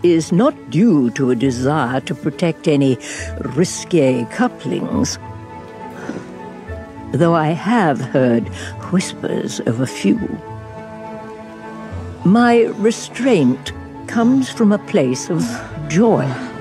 is not due to a desire to protect any risque couplings, though I have heard whispers of a few. My restraint comes from a place of joy.